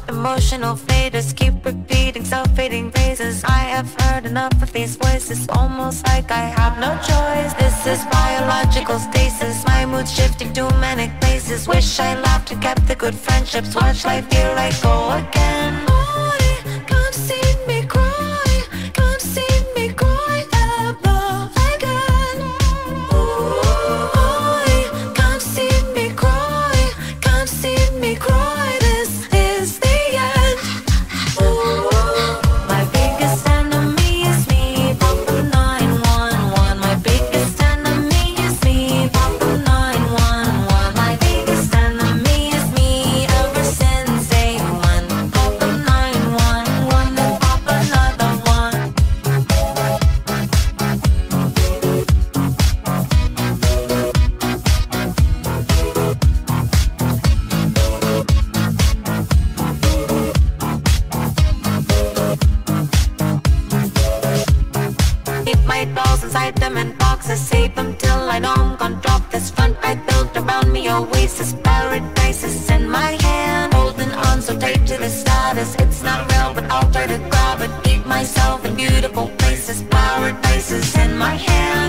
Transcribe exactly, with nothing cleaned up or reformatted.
Emotional faders keep repeating self-hating phrases. I have heard enough of these voices, almost like I have no choice. This is biological stasis, my mood's shifting to manic places. Wish I laughed and kept the good friendships. Watch life here I go again. I can't see me cry, can't see me cry ever again. I can't see me cry, can't see me cry. This is the end. My biggest enemy is me, Papa nine one one. My biggest enemy is me, Papa nine one one. My biggest enemy is me ever since day one. Papa nine one one, then Papa another one. Keep my dolls inside them in boxes, save them till I know I'm gonna drop this front I built around me. Oasis, paradise is in my hand, holding on so tight to the status. It's not real, but I'll try to grab it. Keep myself in beautiful places, paradise is in my hand.